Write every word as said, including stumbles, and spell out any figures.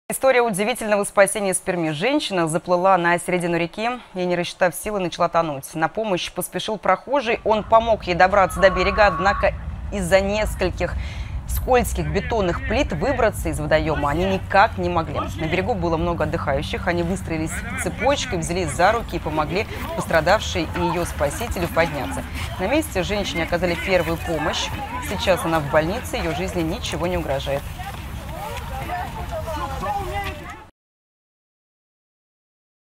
История удивительного спасения из Перми. Женщина заплыла на середину реки и, не рассчитав силы, начала тонуть. На помощь поспешил прохожий. Он помог ей добраться до берега, однако из-за нескольких скользких бетонных плит выбраться из водоема они никак не могли. На берегу было много отдыхающих. Они выстроились цепочкой, взялись за руки и помогли пострадавшей и ее спасителю подняться. На месте женщине оказали первую помощь. Сейчас она в больнице, ее жизни ничего не угрожает.